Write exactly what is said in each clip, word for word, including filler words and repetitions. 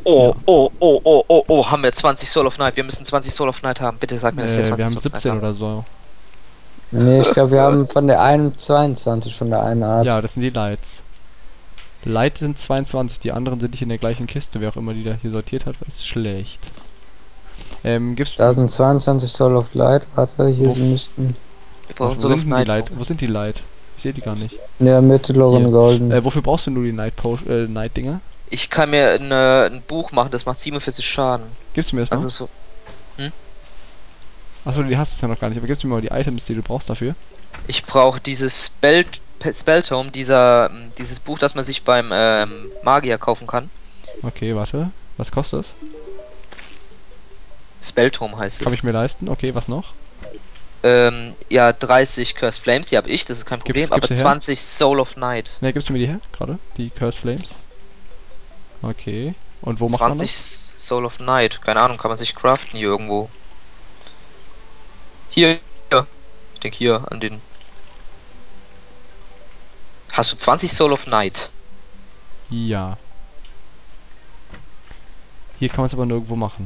Oh, Ja. oh, oh, oh, oh, oh, haben wir zwanzig Soul of Night. Wir müssen zwanzig Soul of Night haben. Bitte sag mir, dass wir Äh, zwanzig wir haben Soul of Night siebzehn haben. oder so. Nee, ich glaube, wir haben von der einen zweiundzwanzig von der einen Art. Ja, das sind die Lights. Light sind zweiundzwanzig, die anderen sind nicht in der gleichen Kiste. Wer auch immer die da hier sortiert hat, ist schlecht. Ähm, gibt's... Da sind zweiundzwanzig Soul of Light. Warte, hier Wo- sie müssten Wir Ach, brauchen wo Soul sind of denn die Night. Light? Wo sind die Light? Ich sehe die gar nicht. in der mittleren Hier. Golden. Äh, wofür brauchst du nur die Night Potion, äh, Night Dinger? Ich kann mir ein, äh, ein Buch machen, das macht siebenundvierzig Schaden. Gibst du mir das mal? Also so. Achso, die hast du ja noch gar nicht, aber gibst du mir mal die Items, die du brauchst dafür? Ich brauche dieses Spell Spelltome, dieser dieses Buch, das man sich beim ähm, Magier kaufen kann. Okay, warte. Was kostet das? Spelltome heißt es. Kann ich mir leisten? Okay, was noch? Ähm, ja, dreißig Cursed Flames, die habe ich, das ist kein Problem, Gibt's- gibt's aber die her? zwanzig Soul of Night. Ne, gibst du mir die her? Gerade? Die Cursed Flames? Okay. Und wo macht man zwanzig das? Soul of Night, keine Ahnung, kann man sich craften hier irgendwo. Hier, hier. Ich denke hier an den. Hast du zwanzig Soul of Night? Ja. Hier kann man es aber nirgendwo machen.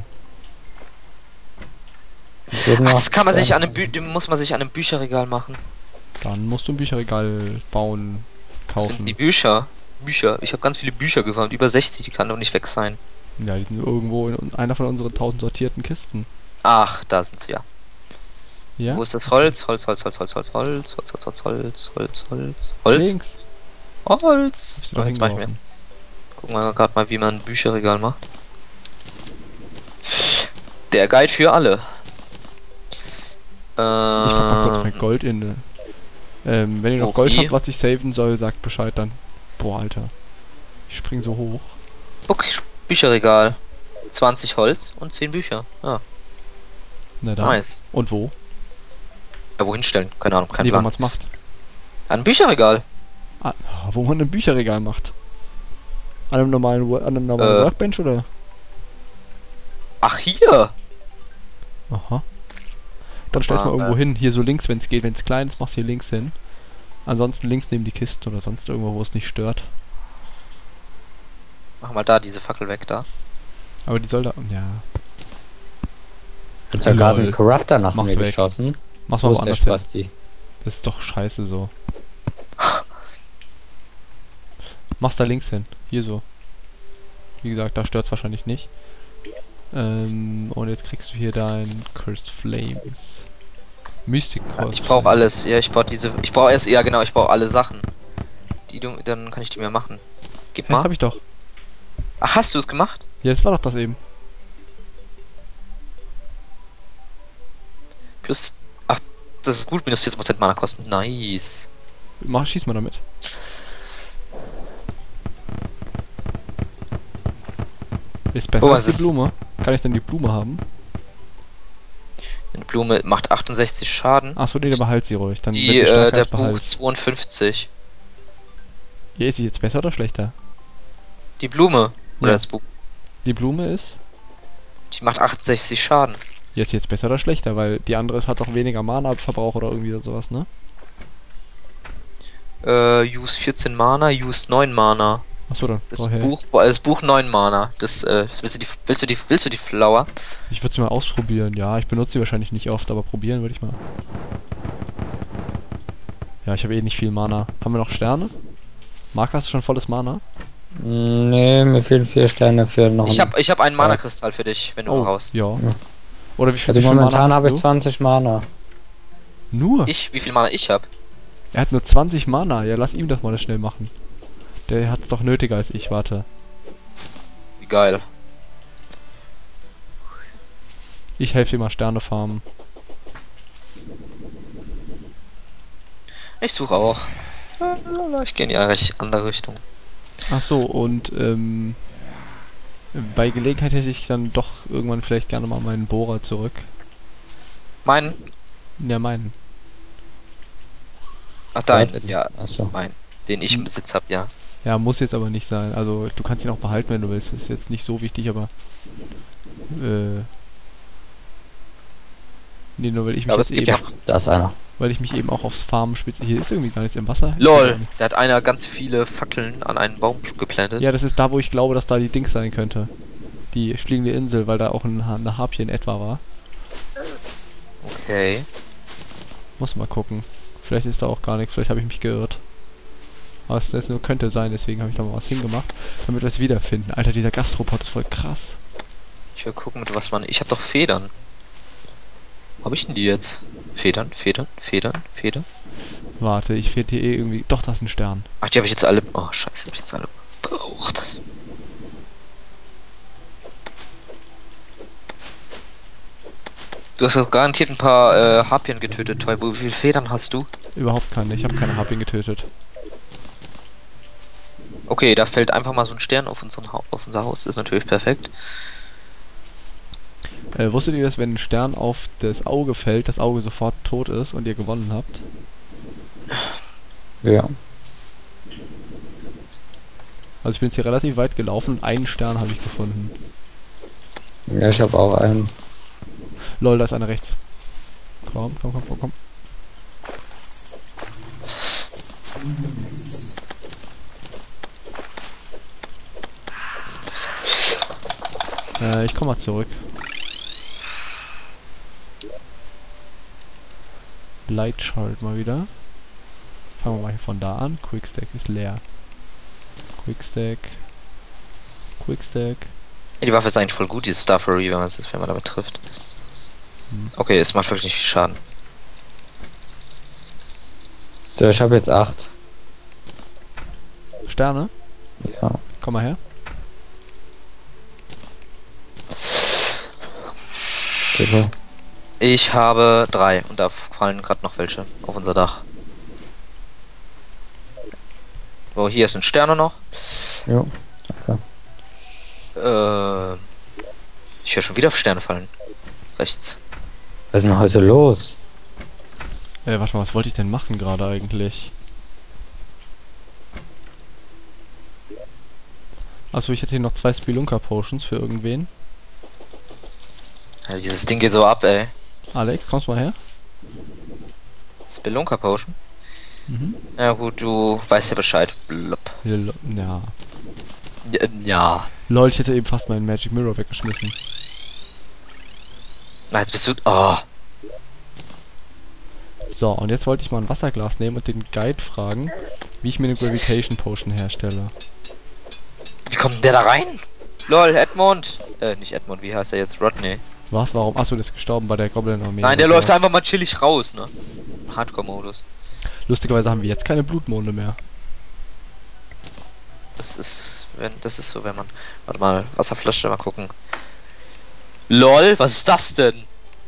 Das, wird Ach, noch- das kann man sich an einem Bü muss man sich an einem Bücherregal machen. Dann musst du ein Bücherregal bauen, Das sind kaufen. die Bücher. Bücher. Ich habe ganz viele Bücher gefarmt, über sechzig, die kann doch nicht weg sein. Ja, die sind irgendwo in einer von unseren tausend sortierten Kisten. Ach, da sind sie ja. Ja? Wo ist das Holz? Holz, Holz, Holz, Holz, Holz, Holz, Holz, Holz, Holz, Holz, Holz, Holz, Holz, Links. Holz. Hab ich sie Oh, doch jetzt mach ich mir. hingeworfen. Gucken wir gerade mal, wie man ein Bücherregal macht. Der Guide für alle. Ich pack mal kurz mein Ähm, Gold in. Ähm, wenn ihr noch okay. Gold habt, was ich saven soll, sagt Bescheid dann. Boah, Alter. Ich spring so hoch. okay, Bücherregal. zwanzig Holz und zehn Bücher. Ja, Na da. nice. Und wo? Ja, wohin stellen? Keine Ahnung, kein Nee, wo Plan. man's macht. An ein Bücherregal. Ah, wo man ein Bücherregal macht. An einem normalen, Wo- an einem normalen Äh. Workbench oder? Ach, hier. Aha. Dann stell's mal Ah, irgendwo äh. hin. Hier so links, wenn es geht. Wenn es klein ist, machst du hier links hin. Ansonsten links neben die Kiste oder sonst irgendwo, wo es nicht stört. Mach mal da diese Fackel weg da. Aber die soll da. Ja. Hat ja gerade Lol. ein Corruptor nach Mach's mir weg. geschossen. Mach's Wo mal ist der woanders hin. Spasti? Das ist doch scheiße so. Mach's da links hin. Hier so. Wie gesagt, da stört's wahrscheinlich nicht. Ähm, und jetzt kriegst du hier dein Cursed Flames. Mystic Cursed Ich brauche Flames. alles. Ja, ich brauche diese. Ich brauche erst. Ja, genau. Ich brauche alle Sachen. Die du. Dann kann ich die mir machen. Gib Ja, mal. hab ich doch. Ach, hast du es gemacht? Ja, das war doch das eben. Plus. Ach, das ist gut. Minus vierzig Prozent Mana kosten. Nice. Mach, schieß mal damit. Ist besser Oh, als es die ist- Blume. Kann ich denn die Blume haben? Eine Blume macht achtundsechzig Schaden. Achso, nee, der behalt sie ruhig. Dann Die, wird die äh, stärker der als Buch behalt. zweiundfünfzig. Ja, ist sie jetzt besser oder schlechter? Die Blume. Oder Ja. das Buch. Die Blume ist. Die macht achtundsechzig Schaden. Ja, ist sie jetzt besser oder schlechter? Weil die andere hat doch weniger Mana-Verbrauch oder irgendwie sowas, ne? Äh, use vierzehn Mana, use neun Mana. Achso, dann. Das Oh, hey. Buch, das Buch neun Mana. Das, äh, willst du die, willst du die, willst du die Flower? Ich würde sie mal ausprobieren. Ja, ich benutze sie wahrscheinlich nicht oft, aber probieren würde ich mal. Ja, ich habe eh nicht viel Mana. Haben wir noch Sterne? Marc, hast du schon volles Mana? Nee, mir fehlen vier Sterne für noch Ich einen- hab, ich hab einen Mana-Kristall für dich, wenn du Oh, raus. ja. Ja. Oder wie viel, Also wie viel momentan Mana habe hast ich du? zwanzig Mana. Nur? Ich, wie viel Mana ich hab? Er hat nur zwanzig Mana. Ja, lass ihm das mal schnell machen. Der hat's doch nötiger als ich, warte. Wie geil. Ich helfe dir mal Sterne farmen. Ich suche auch. Äh, Ich gehe in die recht andere Richtung. Ach so, und ähm, bei Gelegenheit hätte ich dann doch irgendwann vielleicht gerne mal meinen Bohrer zurück. Mein. Ja, meinen. Ach, dein. Warte. Ja, Achso. mein. Den ich im Besitz hab, ja. Ja, muss jetzt aber nicht sein. Also, du kannst ihn auch behalten, wenn du willst. Das ist jetzt nicht so wichtig, aber äh nee, nur weil ich mich Aber es jetzt gibt eben, ja. Da ist einer. weil ich mich eben auch aufs Farmen spezialisiere. Hier ist irgendwie gar nichts im Wasser. Ist LOL, gar nicht. da hat einer ganz viele Fackeln an einen Baum geplantet. Ja, das ist da, wo ich glaube, dass da die Dings sein könnte. Die fliegende Insel, weil da auch ein, eine Harpie in etwa war. Okay. Muss mal gucken. Vielleicht ist da auch gar nichts, vielleicht habe ich mich geirrt. Aber es das nur könnte sein, deswegen habe ich da mal was hingemacht, damit wir es wiederfinden. Alter, dieser Gastropod ist voll krass. Ich will gucken, mit was man... Ich habe doch Federn. Wo habe ich denn die jetzt? Federn, Federn, Federn, Federn. Warte, ich fehlt hier eh irgendwie... Doch, da ist ein Stern. Ach, die habe ich jetzt alle... Oh, scheiße, habe ich jetzt alle gebraucht. Du hast doch garantiert ein paar äh, Harpien getötet, Toy. Wie viele Federn hast du? Überhaupt keine, ich habe keine Harpien getötet. Okay, da fällt einfach mal so ein Stern auf, unseren ha auf unser Haus. Ist natürlich perfekt. Äh, wusstet ihr, dass wenn ein Stern auf das Auge fällt, das Auge sofort tot ist und ihr gewonnen habt? Ja. Also ich bin jetzt hier relativ weit gelaufen und einen Stern habe ich gefunden. Ja, ich habe auch einen. Lol, da ist einer rechts. Komm, komm, komm, komm, komm. Äh, ich komm mal zurück. Light Chart mal wieder. Fangen wir mal hier von da an. Quickstack ist leer. Quickstack. Quickstack. Die Waffe ist eigentlich voll gut, dieses Starfury, wenn man es wenn man damit trifft. Hm. Okay, es macht wirklich nicht viel Schaden. So, ich habe jetzt acht. Sterne? Ja. Komm mal her. Super. Ich habe drei und da fallen gerade noch welche auf unser Dach. So, hier sind Sterne noch. Jo. Okay. Äh, ich höre schon wieder Sterne fallen. Rechts. Was ist denn heute los? Äh, warte mal, was wollte ich denn machen gerade eigentlich? Achso, ich hätte hier noch zwei Spelunker Potions für irgendwen. Ja, dieses Ding geht so ab, ey. Alex, kommst mal her? Spelunker Potion. Mhm. Ja gut, du weißt ja Bescheid. Blop. Ja. Ja, ja. Lol, ich hätte eben fast meinen Magic Mirror weggeschmissen. Na, jetzt bist du... Oh. So, und jetzt wollte ich mal ein Wasserglas nehmen und den Guide fragen, wie ich mir eine Gravitation Potion herstelle. Wie kommt denn der da rein? Lol, Edmund. Äh, nicht Edmund, wie heißt er jetzt? Rodney. Was? Warum? Achso, der ist gestorben bei der Goblin-Armee. Nein, der oder läuft sowas. einfach mal chillig raus, ne? Hardcore-Modus. Lustigerweise haben wir jetzt keine Blutmonde mehr. Das ist... wenn Das ist so, wenn man... Warte mal, Wasserflasche, mal gucken. LOL, was ist das denn?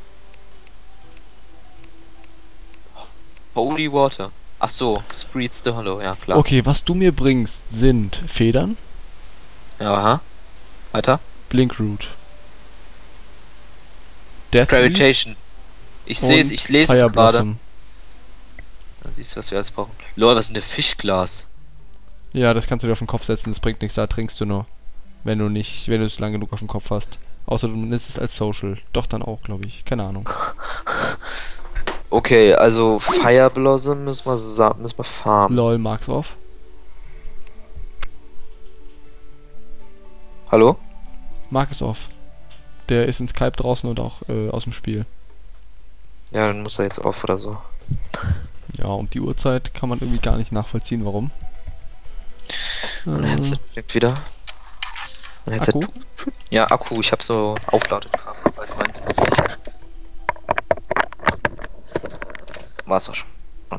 Holy Water. Ach so, Spreads the Hollow, ja klar. Okay, was du mir bringst, sind Federn, Ja, aha. Weiter. Blinkroot, Deathweed, Gravitation. Ich sehe es, und ich lese es Fire gerade. Blossom. Da siehst du, was wir alles brauchen. Lol, was ist denn ein Fischglas? Ja, das kannst du dir auf den Kopf setzen, das bringt nichts, da trinkst du nur. Wenn du nicht, wenn du es lang genug auf dem Kopf hast. Außer du nimmst es als Social. Doch, dann auch, glaube ich. Keine Ahnung. Okay, also Fire Blossom müssen wir, sa- müssen wir farmen. Lol, Marks off. Hallo? Mark ist off. Der ist in Skype draußen und auch äh, aus dem Spiel. Ja, dann muss er jetzt auf oder so. Ja, und die Uhrzeit kann man irgendwie gar nicht nachvollziehen, warum. Mein Äh, Headset liegt wieder. Mein Headset. Akku? Ja, Akku, ich habe so Aufladekraft, weiß meinst du. Das war's auch schon.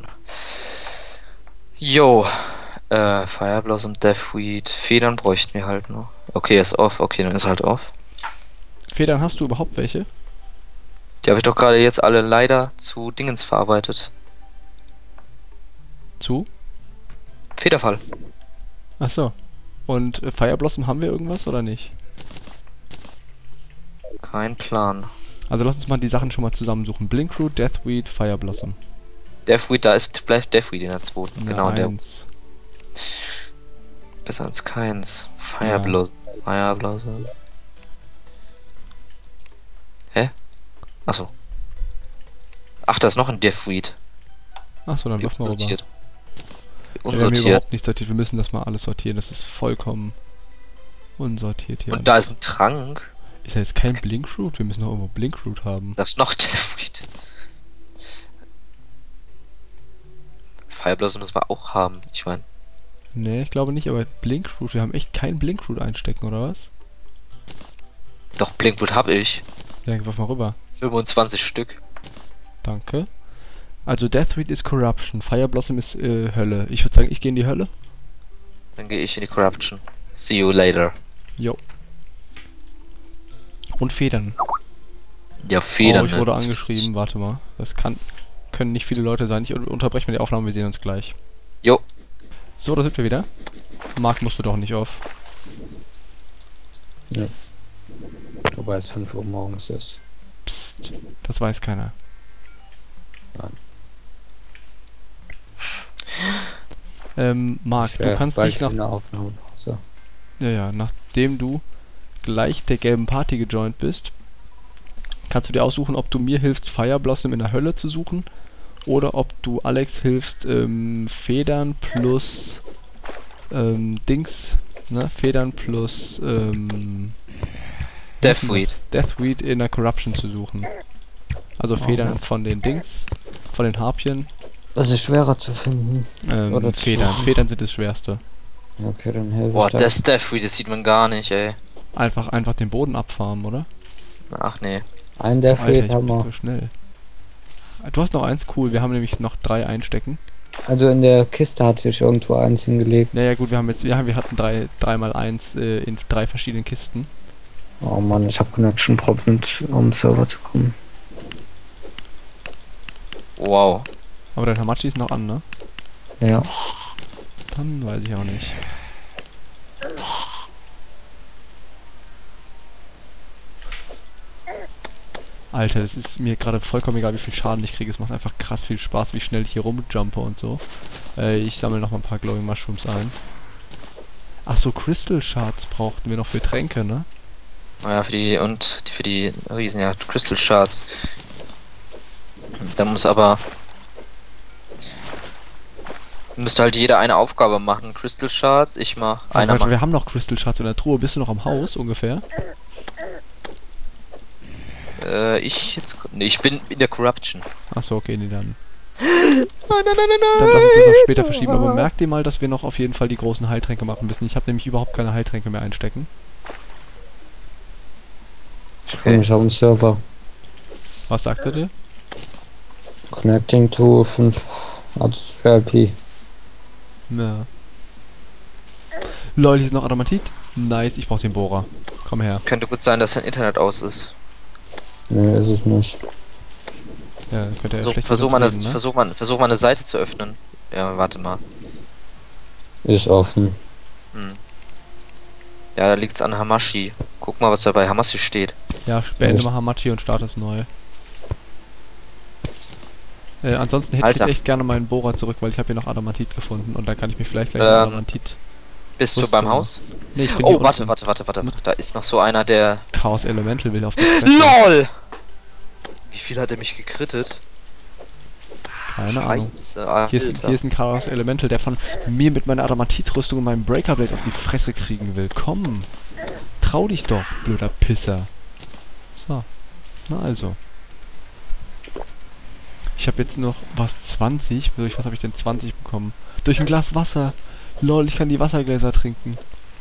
Jo, äh, Fire Blossom, Deathweed, Federn bräuchten wir halt noch. Okay, ist off, okay, dann ist halt off. Federn, hast du überhaupt welche? Die habe ich doch gerade jetzt alle leider zu Dingens verarbeitet. Zu? Federfall. Achso. Und äh, Fire Blossom haben wir irgendwas oder nicht? Kein Plan. Also lass uns mal die Sachen schon mal zusammensuchen. Blinkroot, Deathweed, Fire Blossom. Deathweed, da ist bleibt Deathweed in der zweiten. Ja, Genau, der. eins. Besser als keins. Fire Ja. Blossom. Fire Blossom. Hä? Achso. Ach, da ist noch ein Deathweed. Achso, dann wirf mal rüber. Unsortiert. Ja, wir haben hier Unsortiert. überhaupt nicht sortiert. Wir müssen das mal alles sortieren. Das ist vollkommen unsortiert hier. Und da ist ein Trank. Ist ja jetzt kein Blinkroot? Wir müssen doch irgendwo Blinkroot haben. Das ist noch Deathweed. Fireblossom müssen wir auch haben. Ich meine. Nee, ich glaube nicht, aber Blinkroot, wir haben echt kein Blinkroot einstecken, oder was? Doch, Blinkwood hab ich. Ja, wirf mal rüber. fünfundzwanzig Stück. Danke. Also Deathweed ist Corruption, Fireblossom ist äh, Hölle. Ich würde sagen, ich gehe in die Hölle. Dann gehe ich in die Corruption. See you later. Jo. Und Federn. Ja, Federn. Oh, ich wurde ne? angeschrieben, warte mal. Das kann, können nicht viele Leute sein. Ich unterbreche mal die Aufnahme, wir sehen uns gleich. Jo. So, da sind wir wieder. Marc musst du doch nicht auf. Ja. Wobei es fünf Uhr morgens ist. Psst, das weiß keiner. Nein. Ähm, Marc, du kannst dich nach... Eine Aufnahmepause. Ja, ja, nachdem du gleich der gelben Party gejoint bist, kannst du dir aussuchen, ob du mir hilfst, Fireblossom in der Hölle zu suchen oder ob du Alex hilfst, ähm, Federn plus ähm, Dings, ne? Federn plus ähm, Deathweed. Deathweed in der Corruption zu suchen. Also Federn Oh. von den Dings, von den Harpien. Das ist schwerer zu finden. Ähm, Oder zu Federn. suchen. Federn sind das Schwerste. Okay, dann helfe Boah, ich da. das Deathweed, das sieht man gar nicht, ey. Einfach, einfach den Boden abfarmen, oder? Ach nee. Ein der Alter, fehlt ich haben bin wir. so schnell. Du hast noch eins, cool. Wir haben nämlich noch drei einstecken. Also in der Kiste hatte ich irgendwo eins hingelegt. Naja gut, wir haben jetzt, ja, wir hatten drei, drei mal eins äh, in drei verschiedenen Kisten. Oh Mann, ich habe Connection Problems, um Server zu kommen. Wow. Aber der Hamachi ist noch an, ne? Ja. Dann weiß ich auch nicht. Alter, das ist mir gerade vollkommen egal, wie viel Schaden ich kriege. Es macht einfach krass viel Spaß, wie schnell ich hier rumjumpe und so. Äh, ich sammle noch mal ein paar Glowing Mushrooms ein. Ach so, Crystal Shards brauchten wir noch für Tränke, ne? Naja, für die und die für die Riesen, ja, Crystal Shards. Da muss aber müsste halt jeder eine Aufgabe machen. Crystal Shards, ich mach Ah, einer warte, macht. wir haben noch Crystal Shards in der Truhe. Bist du noch am Haus ungefähr? Äh, ich jetzt. Nee, ich bin in der Corruption. Achso, okay, nee, dann. Nein, nein, nein, nein, Dann lass uns das auf später verschieben. Aber merk dir mal, dass wir noch auf jeden Fall die großen Heiltränke machen müssen. Ich habe nämlich überhaupt keine Heiltränke mehr einstecken. Ich komme nicht auf den Server. Was sagt er dir? Connecting to fünf. Also V I P. Ja. Lol, hier ist noch Adamatit. Nice, ich brauche den Bohrer. Komm her. Könnte gut sein, dass sein Internet aus ist. Nee, ist es nicht. Ja, könnte er So, schlecht versuch, mal mit uns das, reden, ne? versuch, mal, versuch mal eine Seite zu öffnen. Ja, warte mal. Ist offen. Hm. Ja, da liegt's an Hamashi. Guck mal, was da bei Hamashi steht. Ja, beende Ich- mal Hamachi und starte es neu. Äh, ansonsten hätte Alter. ich jetzt echt gerne meinen Bohrer zurück, weil ich habe hier noch Adamatit gefunden und dann kann ich mich vielleicht gleich Ähm, mit Adamatit... Bist du Wusste beim mal. Haus? Nee, ich bin hier Oh, warte, unten. warte, warte, warte. Da ist noch so einer, der. Chaos Elemental will auf die Fresse. LOL! Wie viel hat er mich gekrittet? Keine Ahnung. Scheiße, Alter. Hier ist, hier ist ein Chaos Elemental, der von mir mit meiner Adamatit-Rüstung und meinem Breaker Blade auf die Fresse kriegen will. Komm! Trau dich doch, blöder Pisser. So. Na also. Ich habe jetzt noch, was, zwanzig? Durch was habe ich denn zwanzig bekommen? Durch ein Glas Wasser. Lol, ich kann die Wassergläser trinken.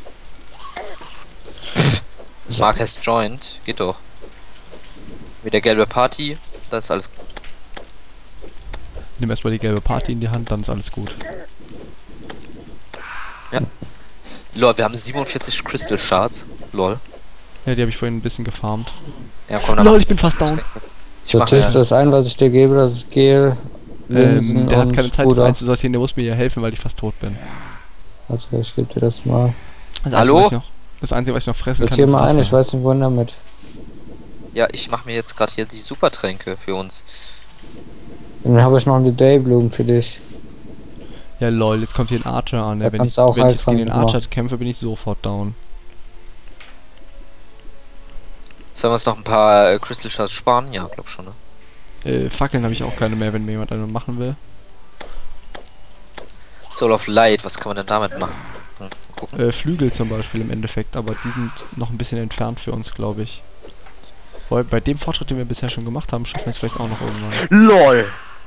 Mark has joined. Geht doch. Mit der gelbe Party. Das ist alles gut. Nimm erstmal die gelbe Party in die Hand, dann ist alles gut. Lol, wir haben siebenundvierzig Crystal Shards. Lol. Ja, die habe ich vorhin ein bisschen gefarmt. Ja, komm, dann Lol, mach ich bin fast down. Ich So, mach tust ja. das ein, was ich dir gebe, das ist Gel. Linsen Ähm, der hat und keine Zeit, das Puder. einzusortieren, der muss mir ja helfen, weil ich fast tot bin. Also ich gebe dir das mal. Das Hallo? Einzige, was ich noch, das Einzige, was ich noch fressen kann, Sortier ist mal ein, Wasser. ich weiß nicht wohin damit. Ja, ich mache mir jetzt gerade hier die Supertränke für uns. Dann habe ich noch eine Dayblume für dich. Ja lol, jetzt kommt hier ein Archer an. Da Ja, wenn ich, kannst du auch wenn ich jetzt gegen den Heiltrank Archer kämpfe, bin ich sofort down. Sollen wir uns noch ein paar äh, Crystal Shards sparen? Ja, glaub schon, ne? Äh, Fackeln habe ich auch keine mehr, wenn mir jemand eine machen will. Soul of Light, was kann man denn damit machen? Hm, gucken. Äh, Flügel zum Beispiel im Endeffekt, aber die sind noch ein bisschen entfernt für uns, glaube ich. Weil bei dem Fortschritt, den wir bisher schon gemacht haben, schaffen wir es vielleicht auch noch irgendwann. LOL!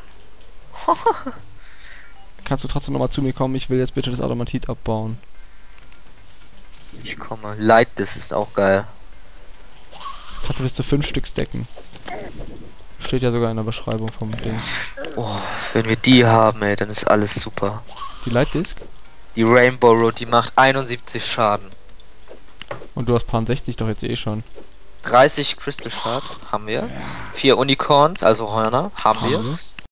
Kannst du trotzdem nochmal zu mir kommen? Ich will jetzt bitte das Adamatit abbauen. Ich komme. Light, das ist auch geil. Kannst du bis zu fünf Stück stacken. Steht ja sogar in der Beschreibung vom Ding. Oh, wenn wir die haben, ey, dann ist alles super. Die Light Disk? Die Rainbow Road, die macht einundsiebzig Schaden. Und du hast Paar sechzig doch jetzt eh schon. dreißig Crystal Shards haben wir. vier Unicorns, also Hörner, haben Haben wir. wir.